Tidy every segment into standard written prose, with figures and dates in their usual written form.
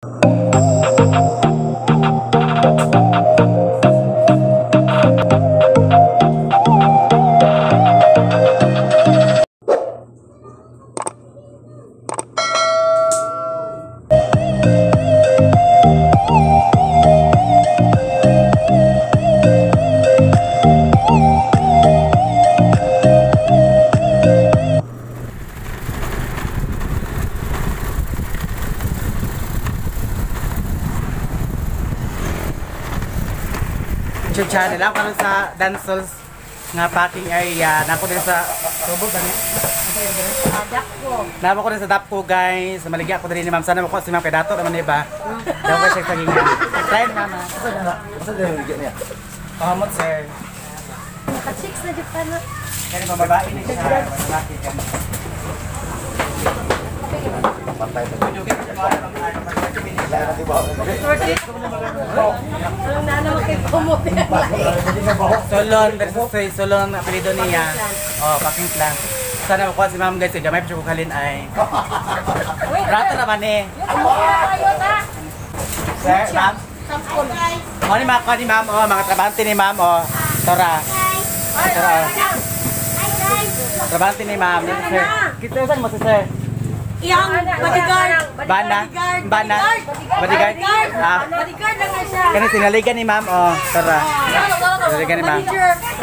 YouTube channel ako karon sa Dansos nga parking area. Nako din sa Subog gani. Dapko. Namo ko din sa Dapko guys. Maligya ko din ni Ma'am. Sana mo ko si Ma'am kay dato naman iba. Daw ko siya saging. Try ni Mama. Asa din ligya niya? Pahamot sir. Naka-chicks na Japan na. Kani mababae ni siya. Malaki kan. Patay to. Ang nana makikumuti. Solon versus Solon apelyido niya. Oh, parking plan. Sana mo ko si Ma'am guys. Gamay pa siya ko kalin ay. Rato naman eh. Sir, Ma'am. Oh, ni Ma'am, ni Ma'am, oh, mga trabante ni Ma'am, oh. Tora. Tora. Trabante ni Ma'am, ni Sir. Kita saan mo si Sir? Yang bodyguard. Bana? Bana? Bodyguard? Ah. Bodyguard lang nga siya. Kani sinaligan ni Ma'am, oh. Tora. Sinaligan ni Ma'am.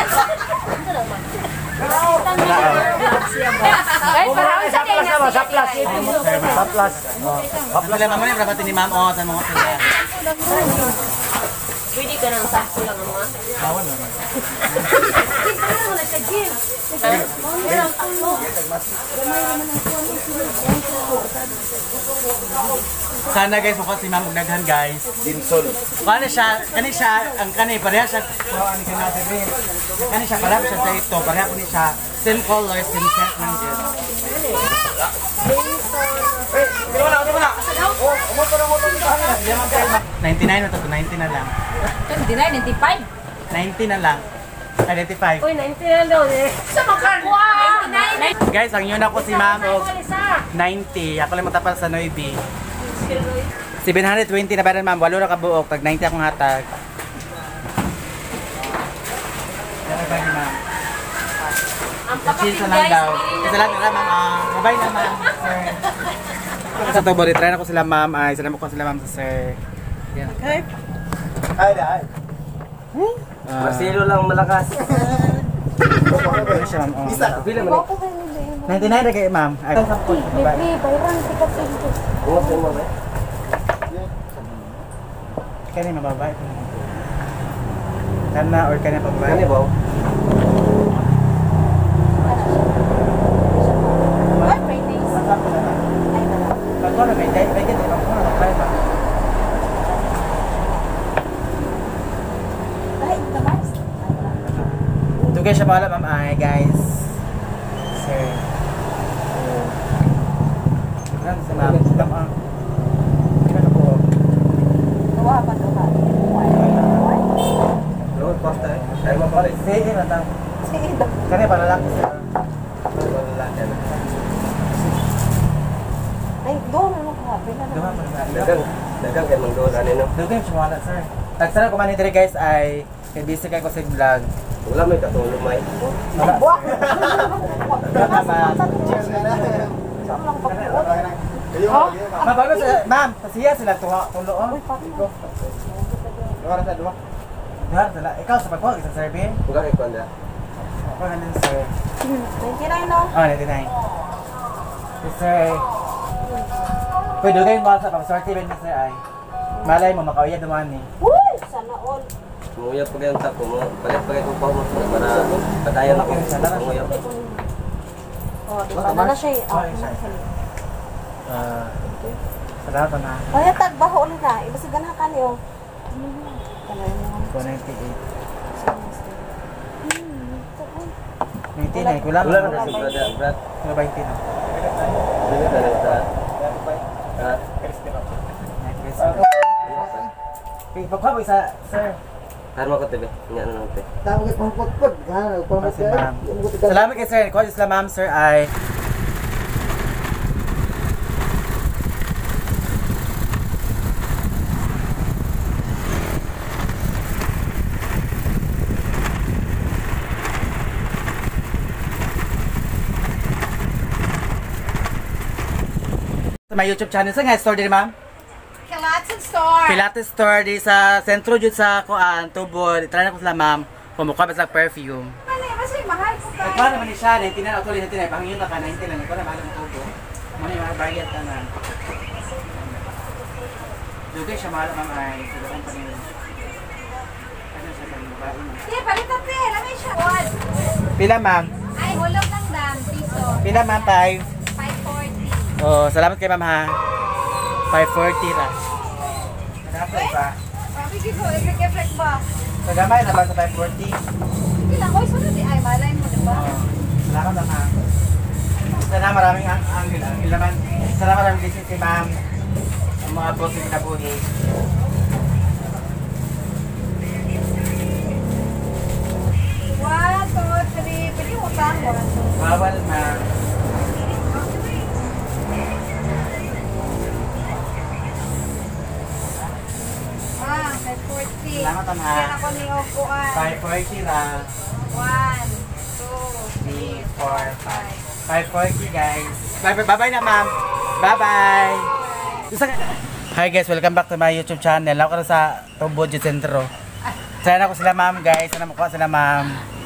Guys, parang sa kanya. Saplas. Sila Ma'am, ni trabante ni Ma'am, oh. Sa mga sila. Pwede ka nang sakto lang naman. Bawal naman. Sana guys, mukha si Ma'am magdaghan guys. Dinsol. Kani siya, ang kani, pareha siya, kani siya, pareha siya sa ito, pareha ko ni siya, same color, same set ng dyan. Di ba na? 99 na to, 90 na lang. 99, 95. 90 na lang. Ay, 95. Uy, 90 na daw eh. Sa makan. Wow! 99. Guys, ang yun ako si Ma'am og 90. Ako lang matapal sa Noibi. 720 na ba rin Ma'am? Walo na kabuok. Tag 90 akong hatag. Yan ba ni Ma'am? Ang Cheese papakin na lang guys. daw. Isa lang na Ma'am. Mabay na Ma'am. Sir. Sa to, body try na ko sila Ma'am. Ay, sila mo ko sila Ma'am sa Sir. Yan. Ay. Marcelo lang malakas. Ano siya Ma'am? Oh. Isa. Pila man. 99 na kayo Ma'am. Ay, Bibli, bayrang tikat pinto. Mo ba? kani mababay. Kana or kani pababay. Kani ba? What Fridays? Pagko na may day, may kani pagko na apply ba? Ay, tamas. Dugay siya pala Ma'am ay guys. Sir. Ano sa Ma'am? Tama. Ano po? Gawa pa to ba? Road pasta eh. Ay mo pare. Sige na tang. Sige. Kani para lang sir. Ay, doon ano ka? Duha pa na. Dagang kay mang doon ani no. Dugay siya wala sir. Tagsara ko man diri guys ay kay busy kay ko sa vlog. Wala may katulong may. Wala. Oh, Mabago sa Ma'am, pasiya sila tulo oh. Luar sa duwa. Duha sila. Ikaw sa pagkuha isang survey. Buka kay kwanda. Ako hanin sir. 29 no? Oh, 99. Yes, sir. Pwede kayo mga sa pag-sorty ba niya sir ay. Malay mo makauya duman ni. Uy, sana all. Sumuya pa kayong tako mo. Palit pa kayo pa mo para padayon ako. Sumuya. Oh, di ba na siya? Salamat na. Kaya tagbaho ulit na. Ibasig na ka niyo. 298. 99, kulang. Wala na si Brad. 20 na. Dili ka na sa. Pagkuha mo isa, sir. Harma ko tebe. Nga na nang te. Tawag ko pagpod, ha? Si ma'am. Salamat kay sir. Kuha sila ma'am, sir ay my YouTube channel. Sa nga store din ma'am? Pilates store. Pilates store di sa sentro jud sa kuan Tubod. Try na ko sila ma'am. Pumukha ba sa perfume. Kasi mahal ko tayo. Nagpara naman ni siya, 19 na actually 19 na pangyon ka 19 lang. Ikaw na mahal mo tubo. Muna yung mga bayad ka na. Dugay siya mahal ma'am ay silakan pa nila. Ano siya pang babae mo? Sige, palitan te. Lamay siya. Pila ma'am? Ay, hulog ng dam. Piso. Pila ma'am? 5? 540. Oh, salamat kay ma'am ha. 540 ra. Nadapat pa. Sige ko, i-reflect ba? Sa gamay na ba sa 540? Sige lang, oy, sunod di. Ay, malay mo, diba? Oh, salamat ma'am ha. Sana maraming angle naman. Sana maraming blessing si ma'am. Ang mga boss yung kinabuhi. One, two, three. Pwede mo pa ako. Bawal ma'am. Ah, 540. Salamat, ma'am, ha. Yan ako ni Opuan. 540 ra. 1, 2, 3, 4, 5. 540 guys. Bye-bye na ma'am. Bye-bye. Hi guys, welcome back to my YouTube channel. Ako na sa Tubod Sentro. Sana ko sila ma'am guys. Sana makuha sila ma'am.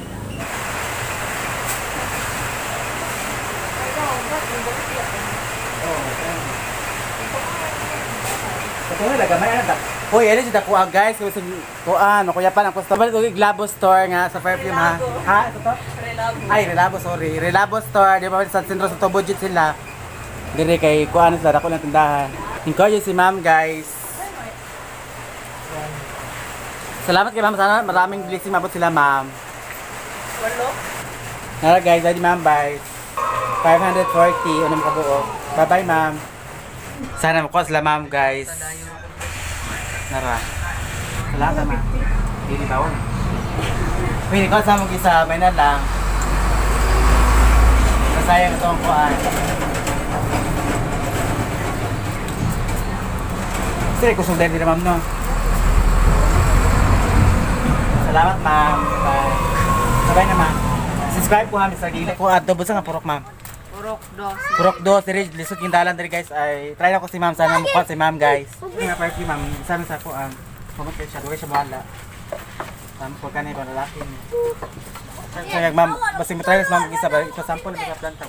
Ito na lagamay na. Hoy, ano siya kuha guys. Kuha, kuya pa ng customer. Ito Glabo store nga sa perfume ha. Ha? Ito to? Ay, Relabo, sorry. Relabo store. Di ba sa sentro sa Tubod sila. Dire kay kuha sila. Ako lang tindahan. Encourage si ma'am guys. Salamat kay ma'am. Sana maraming blessing mabot sila ma'am. Nara guys, ready ma'am, bye. 540, unang kabuo. Bye bye ma'am. Sana makuha sila ma'am guys. Nara. Salamat ma'am. Hindi bawon. Pwede ko sa mong isa, may na lang. Masayang ito ang kuhaan. Sige, kusog din na ma'am no. Salamat ma'am. Bye. Bye na ma'am. Subscribe po ha, Mr. Dila. Po adobo sa nga purok ma'am. Purok do, siri lisod yung dalan diri guys ay try na ko si ma'am sana mo si ma'am guys. Yung nga party ma'am, sana sa ko ang pumot siya, duwa siya wala. Sample ka na ba lalaki niya. Kaya ma'am, basta mo try ma'am isa ba ito sample na planta.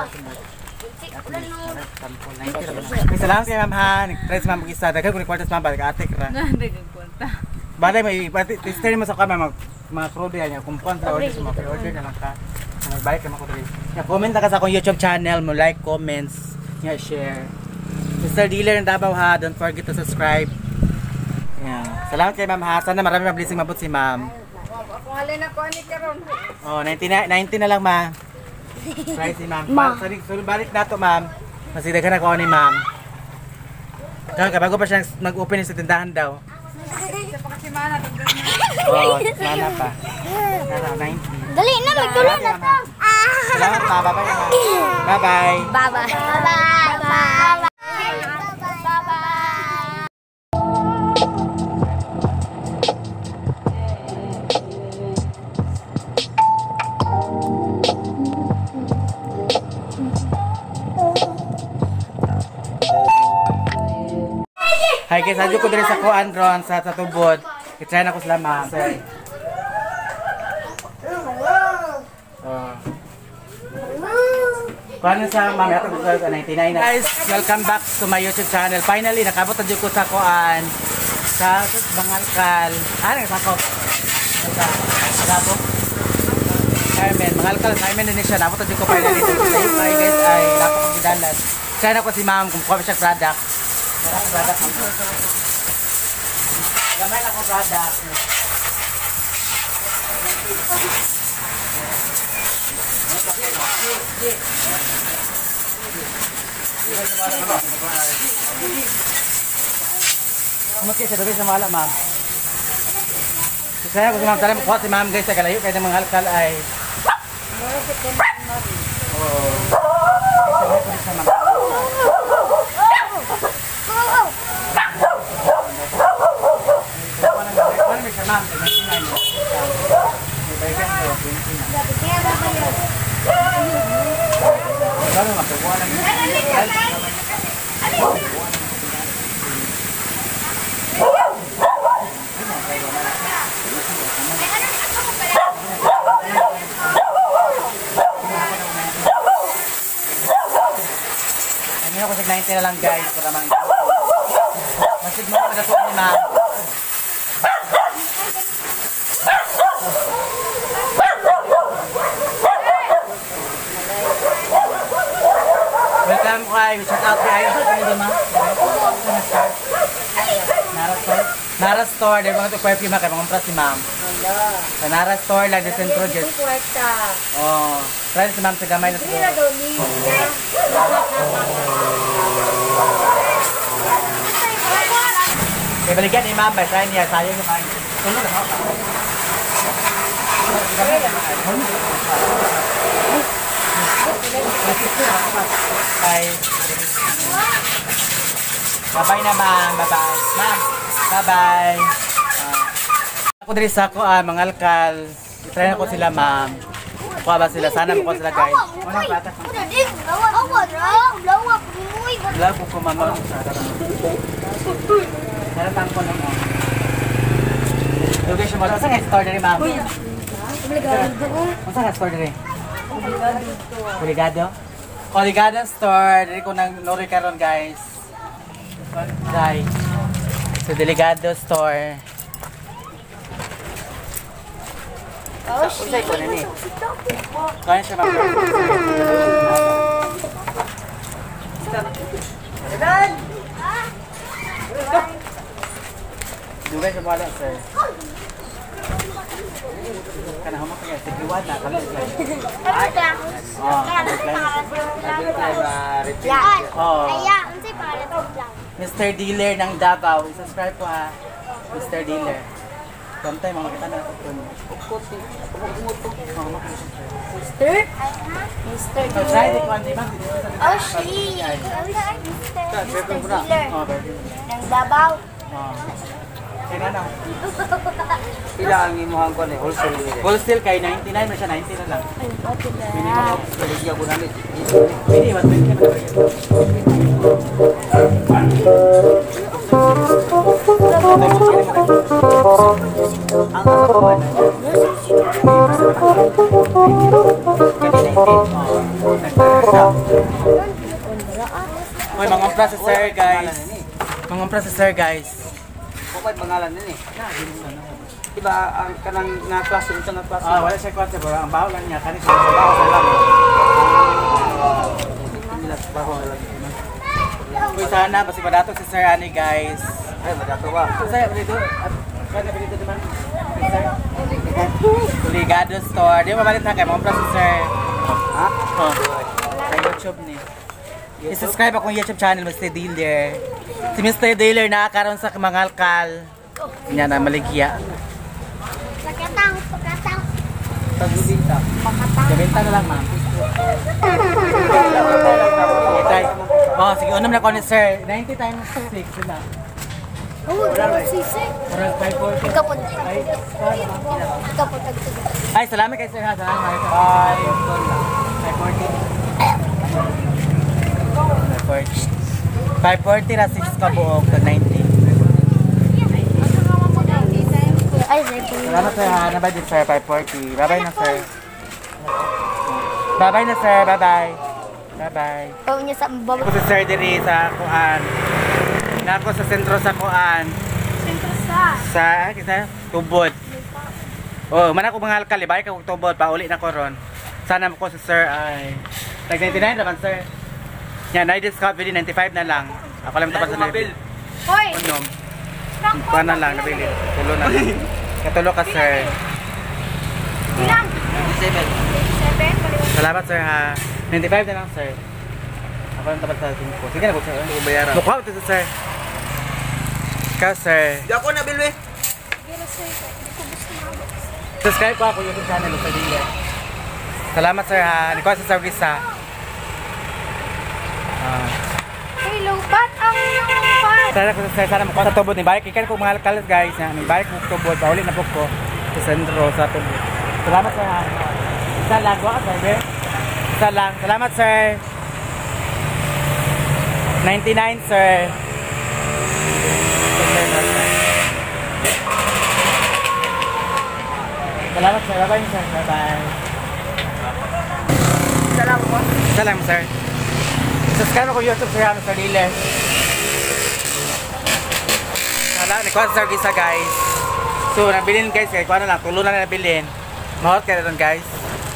May salamat kay ma'am ha, nag-try si ma'am isa, daghan ko ni kwartas ma'am balik atik ra. Dagang kwenta. Balay may tester mo sa kama mga crude yan, kung puan sa order mo, pre-order na lang ka. Magbalik naman ko rin. Comment na ka sa akong YouTube channel mo, like, comments, share. Mr. Dealer ng Davao ha, don't forget to subscribe. Yan. Salamat kay ma'am ha, sana marami blessing mabot si ma'am. Kung alin ako ni karon. Oh, 90 na lang ma. Try si ma'am. Balik na to ma'am. Masidaghan ako ni ma'am. Bago pa siya mag-open sa tindahan daw. Sa pakasimana, tagdan na. Oh, sana pa. 90. Dali na, magtuloy na to. Salamat ma, bye-bye na. Bye-bye. Bye-bye. Bye-bye. Bye-bye. Hi guys, adyo ko diri sa kuan ron sa Tubod. I-try na ko sila ma'am. Paano sa ma'am, ito ko sa 99 na. Guys, welcome back to my YouTube channel. Finally, nakabot adyo ko sa kuan sa Mangalkal. Nakasakop. Nakasakop. Carmen, Mangalkal, Carmen din siya. Nakabot adyo ko finally. Hi guys, ay dapat kong gidalas. Try na ko si ma'am kung kuha siya product. Product mo. Gamay na ko product. Kumat kayo siya, dugay sa mala ma'am. Kaya ko si ma'am, tala mo kuha si ma'am guys sa kalayo, kaya ng mga halkal ay malaki na lang guys para mang masid mo na po ni ma'am. Welcome kay shout out kay Ayo sa ma'am. Nara store, dahil mga ito perfume kay mga si ma'am. Sa Nara store lang, sa Centro Jet. Oh, try si ma'am sa gamay na siguro. Okay, balikan ni ma'am, ba? Try niya, sayang yung kain. Tulo lang ako. Bye. Bye-bye na ma'am, bye-bye. Ma'am, bye-bye. Ako diri sa ako, mga alkal. I-try na ko sila ma'am. Kuha ba sila? Sana makuha sila guys. Unang bata. Lago ko mama. Naratang ko lang mo. Lugay siya mo. Masa nga store diri ma'am? Masa nga store diri? Oligado? Oligado store. Diri ko nang nori karon guys. Guys. So Delegado store. Oh, Usay ko na ni. Kaya siya ma'am. Dugay siya wala sir. Kana hamak kaya sa kiwad na kalit lang. Mr. Dealer ng Davao, i-subscribe ko ha. Mr. Dealer. Sometime mga kita na ako po. Mr. Try it one day, ma'am. Oh, she. Mr. Dealer. Ng Davao. Kaya na. Pila ang imuhang ko ni wholesale ni. Wholesale kay 99 na siya, 90 na lang. Minimum of bigyan ko namin. Pwede, 120 na ba? Oy, mga processor guys. Mga processor guys. Kung pangalan din eh. Diba ang kanang na classroom sa na classroom. Wala siya kwatsa bro. Ang baho lang niya. Kanin siya sa baho sa lang. Baho lang. Uy, sana. Basi padato si Sir Ani guys. Ay, madato ba? Saya dito. Kaya dito naman. Oligado store. Di ba mabalit na kayo mga processor? Ha? Oh. Sa YouTube ni. I-subscribe akong YouTube channel, Mr. Dealer. Si Mr. Dealer nakakaroon sa Mangalkal. Yan na, maligya. Pakatang. Tagbibinta. Gabenta na lang, ma'am. Okay, try. Oh, sige, unam na ko ni Sir. 90 times 6 sila. Oh, sisig. Parang 540. Kapot. Ay, Kapot. ay, salamat kay Sir ha. Salamat. Bye. 540 na 6 kabuok to 90. Ay, Zeko. Salamat sir ha. Nabay din sir 540. Bye-bye na sir. Bye-bye na sir. Bye-bye. Bye-bye. Pawin niya sa baba. Ako si Sir Diri sa Kuan. Na ako sa sentro sa Kuan. Sentro Sa Tubod. Oh, man ako mga alkal, balik ako Tubod, pauli na ko ron. Sana mo ko si Sir ay tag 99 naman sir. Yan, na-discount video 95 na lang. Ako lang tapos sa nabil. Hoy! Unom. Kuan na lang nabili. Tulo na lang. Katulo ka sir. Bilang! 27. 7? Salamat sir ha. 95 na lang sir. Ako lang tapos sa tingko. Sige na po sir. Ito bayaran. Mukha ito sir. Ikaw sir. Di ako nabil we. Subscribe ko ako YouTube channel sa Dealer. Salamat sir ha. Hindi ko sa service ha. Hello, ba't ang naman? Sana mo ko sa Tubod ni balik. Ikan ko mga kalas guys. May balik ko Tubod. Pauli na po ko. Sa sentro sa Tubod. Salamat sir ha. Isa lang. Go sir. Isa lang. Salamat sir. 99 sir. Salamat sir. Bye-bye sir. Bye-bye. Salamat po. Isa lang sir. Subscribe ako YouTube sa Mr. Dile. Wala, nagkuhan sa gisa guys. So, nabilin guys, kaya kuha na lang, tulo na nabilin. Mahot ka na rin guys.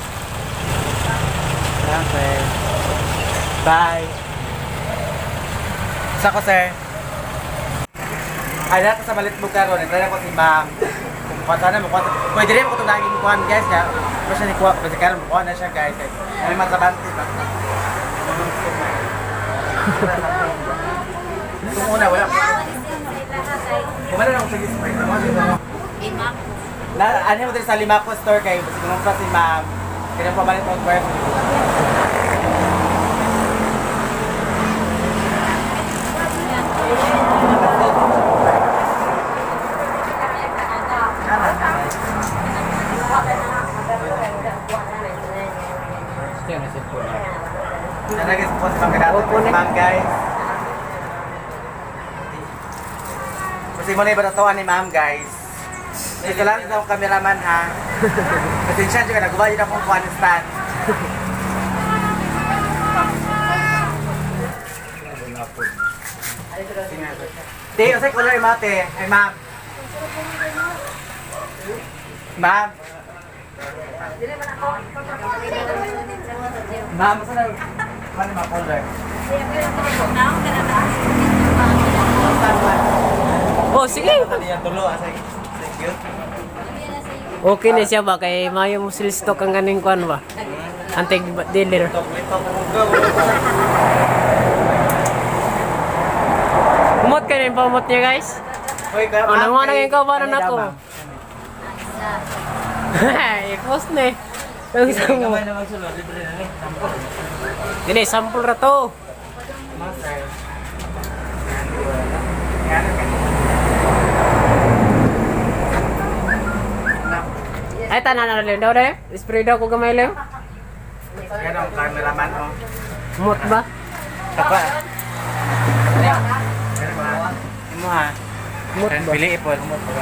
Okay. Bye. Isa ko sir. Ay, natin sa malit mo karon, try ako si ma'am. Kung sana mo, pwede rin ako ito naging kuhan guys. Kaya, kung siya ni kuha, pwede karon kuha na siya guys. May matrabanti ba? Kung una, wala. Kumala na ako sa gisipay. Ano mo din sa Limaco store kayo, kasi kung pa si ma'am, kaya pa balik ang work. Guys, po sa mga ma'am guys. Kasi mo na iba ni ma'am guys. Ito lang sa cameraman ha. Pasensya juga nagawa yun akong kuhan stand. Te, usay color yung mate. Ay ma'am. Ma'am. Ma'am, saan na? Ano mga color? Oh, sige. Okay na siya ba? Kay mayo mo stock ang ganing kuan ba? Antig dealer. Umot ka na yung pamot niya guys. O, nangwanang yung kabaran ako. I-post na eh. Ang isang mo. Dili, sample ra to. Ay, tanan na rin daw rin. Spray daw ko gamay lang. Yan ang cameraman o. Umot ba? Tapa. Imo ha. Umot ba? Pili ipon. Umot ba?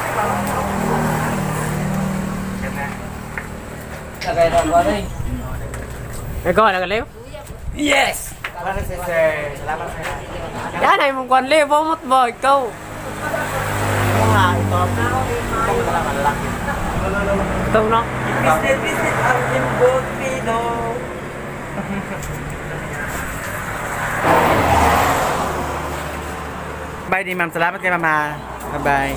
Tagay na ba rin? Ikaw, nagaliw? Yes! Para si sir. Salamat sir. Yan ay mong kuan liw. Umot ba? Ikaw. Imo ha. Ito. Ito na malaki. Ito na. Visit ang Imbog Pino. Bye di ma'am. Salamat kay mama. Bye-bye.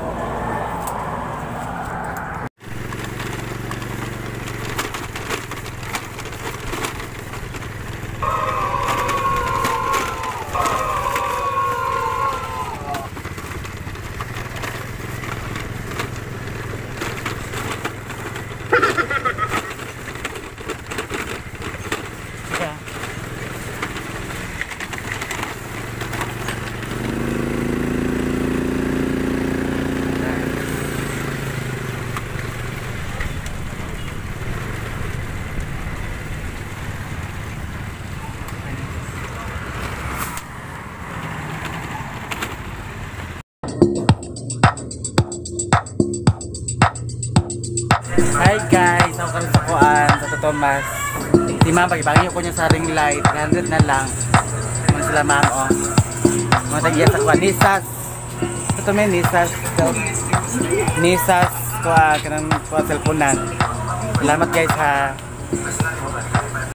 Hi guys, ako karon sa kuan sa Thomas. Si ma'am pagibangin ko niya sa ring light, 300 na lang. Mga sila ma'am oh. Mga tagiya sa kuan Nisas. Ito may Nisas. Nisas kuan kanang kuan cellphone nan. Salamat guys ha.